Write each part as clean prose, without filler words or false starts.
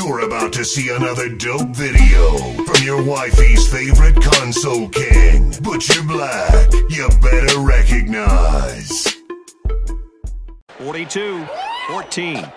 You're about to see another dope video from your wifey's favorite console king, Butcher Black. You better recognize. 42-14.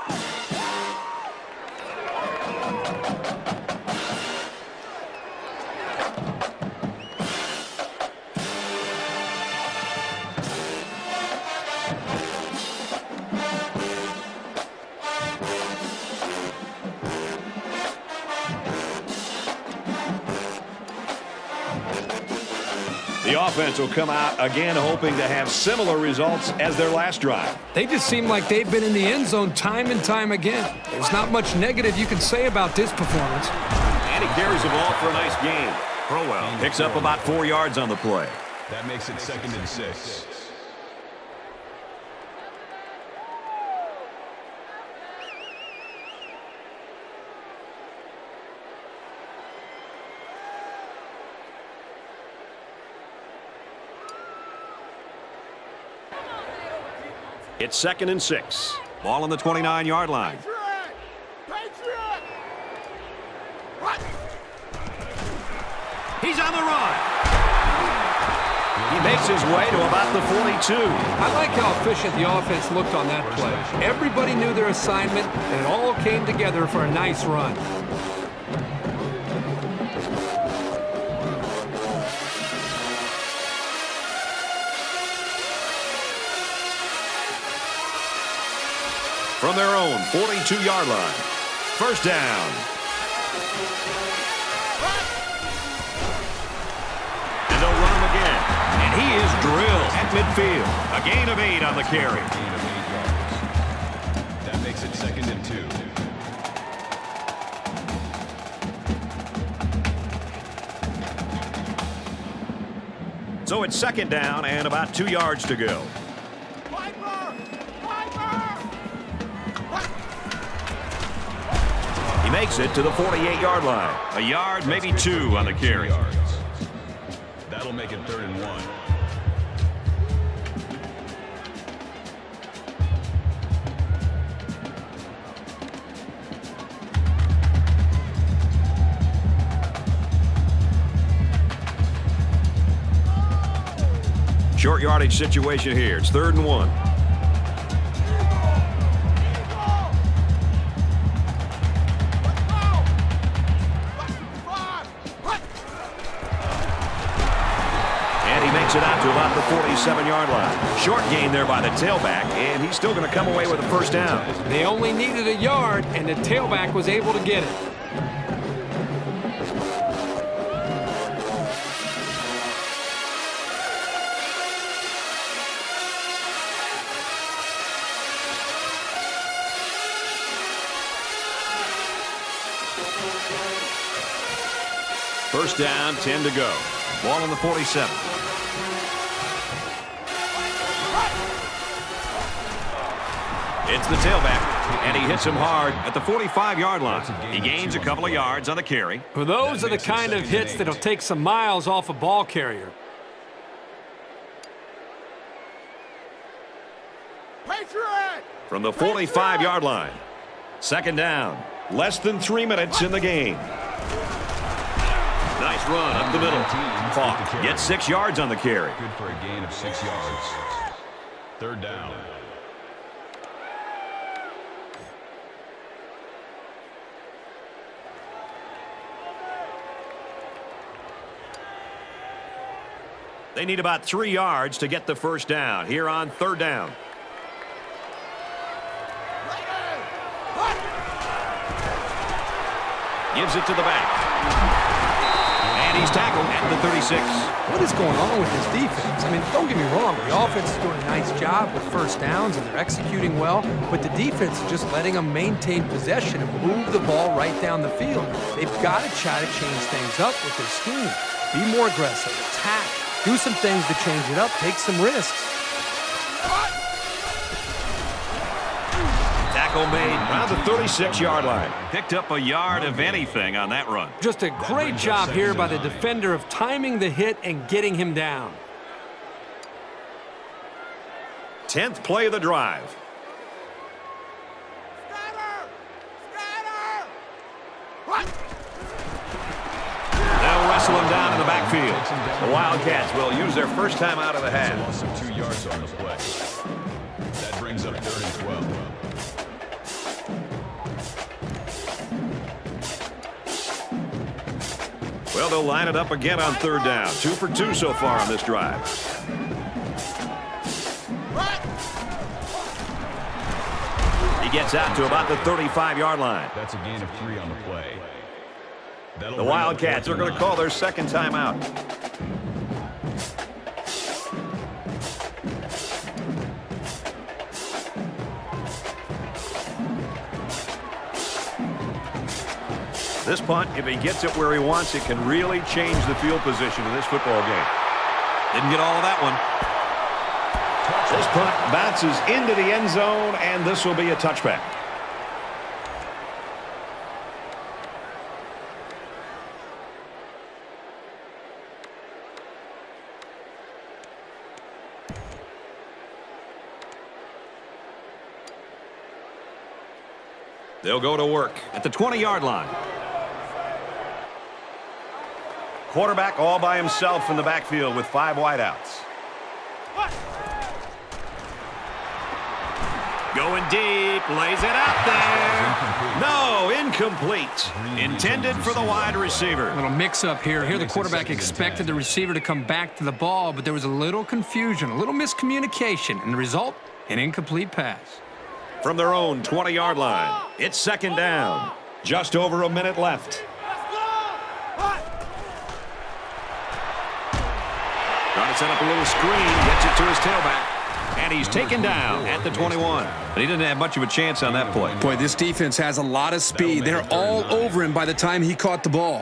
The offense will come out again hoping to have similar results as their last drive. They just seem like they've been in the end zone time and time again. There's not much negative you can say about this performance. And he carries the ball for a nice gain. Crowell picks up about 4 yards on the play. That makes it 2nd and 6. It's 2nd and 6. Ball on the 29-yard line. He's on the run. He makes his way to about the 42. I like how efficient the offense looked on that play. Everybody knew their assignment, and it all came together for a nice run. From their own 42-yard line. First down. And they'll run him again. And he is drilled at midfield. A gain of 8 on the carry. Gain of 8 yards. That makes it 2nd and 2. So it's 2nd down and about 2 yards to go. He makes it to the 48-yard line. A yard, maybe 2 on the carry. That'll make it 3rd and 1. Short yardage situation here. It's 3rd and 1. It out to about the 47-yard line. Short gain there by the tailback, and he's still going to come away with a first down. They only needed a yard, and the tailback was able to get it. First down, 10 to go. Ball on the 47. It's the tailback, and he hits him hard at the 45-yard line. He gains a couple of yards on the carry. Well, those are the kind of hits that'll take some miles off a ball carrier. From the 45-yard line. 2nd down. Less than 3 minutes in the game. Nice run up the middle. Caught. Gets 6 yards on the carry. Good for a gain of 6 yards. 3rd down. They need about 3 yards to get the first down here on 3rd down. Gives it to the back. And he's tackled at the 36. What is going on with this defense? I mean, don't get me wrong. The offense is doing a nice job with first downs, and they're executing well. But the defense is just letting them maintain possession and move the ball right down the field. They've got to try to change things up with their scheme. Be more aggressive. Attack. Do some things to change it up. Take some risks. Tackle made around the 36-yard line. Picked up a yard of anything on that run. Just a great job here by the defender of timing the hit and getting him down. 10th play of the drive. to wrestle him down in the backfield. The Wildcats will use their first time out of the half. Loss of 2 yards on the play. That brings up 3rd and 12. Well, they'll line it up again on 3rd down. 2 for 2 so far on this drive. He gets out to about the 35-yard line. That's a gain of 3 on the play. The Wildcats are going to call their second timeout. This punt, if he gets it where he wants, it can really change the field position in this football game. Didn't get all of that one. This punt bounces into the end zone, and this will be a touchback. They'll go to work at the 20-yard line. Quarterback all by himself in the backfield with 5 wideouts. Going deep, lays it out there. No, incomplete. Intended for the wide receiver. A little mix-up here. Here the quarterback expected the receiver to come back to the ball, but there was a little confusion, a little miscommunication, and the result, an incomplete pass. From their own 20-yard line, it's 2nd down. Just over a minute left. Trying to set up a little screen, gets it to his tailback. And he's taken down at the 21. But he didn't have much of a chance on that play. Boy, this defense has a lot of speed. They're all over him by the time he caught the ball.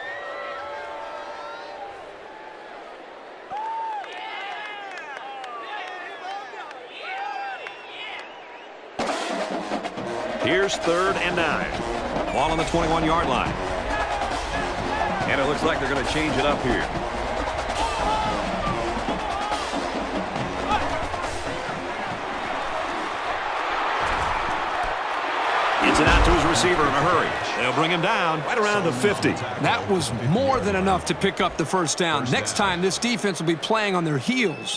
Here's 3rd and 9. Ball on the 21-yard line. And it looks like they're going to change it up here. Gets it out to his receiver in a hurry. They'll bring him down right around the 50. That was more than enough to pick up the 1st down. Next time, this defense will be playing on their heels.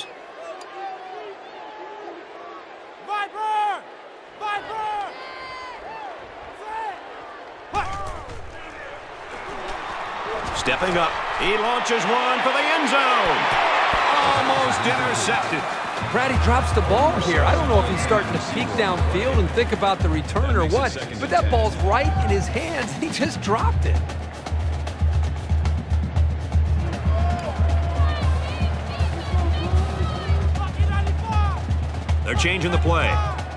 Stepping up, he launches one for the end zone. Almost intercepted. Brady drops the ball here. I don't know if he's starting to peek downfield and think about the return or what, but that ball's right in his hands. He just dropped it. They're changing the play.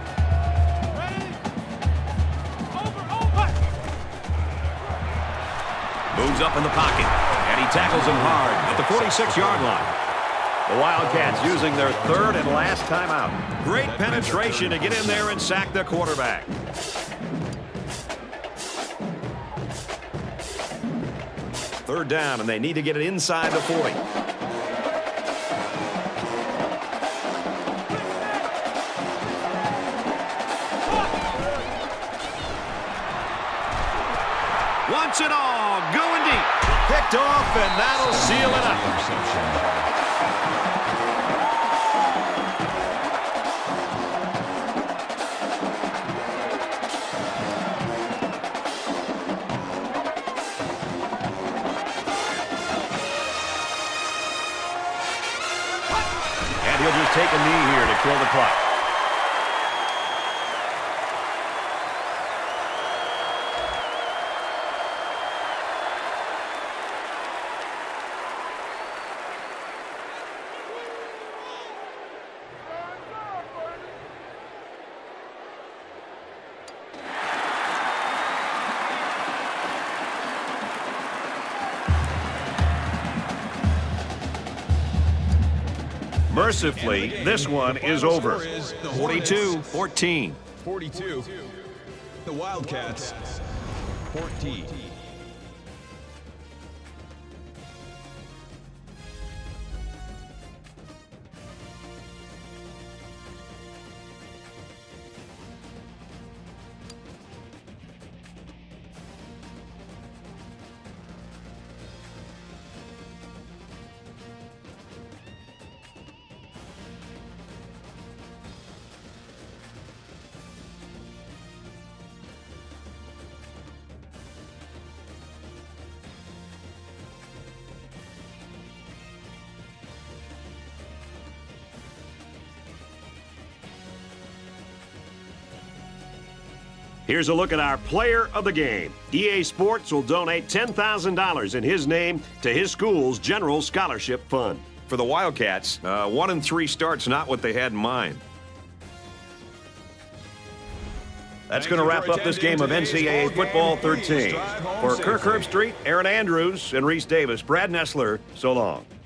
Moves up in the pocket, and he tackles him hard at the 46-yard line. The Wildcats using their 3rd and last timeout. Great penetration to get in there and sack the quarterback. Third down, and they need to get it inside the 40. Wants it all, going deep. Picked off, and that'll seal it up. And he'll just take a knee here to kill the clock. Mercifully, this one is over. 42-14. 42. The Wildcats, 14. Here's a look at our player of the game. EA Sports will donate $10,000 in his name to his school's General Scholarship Fund. For the Wildcats, 1-3 starts not what they had in mind. That's going to wrap up this game of NCAA Football 13. For Kirk Herbstreit, Aaron Andrews, and Reese Davis, Brad Nessler, so long.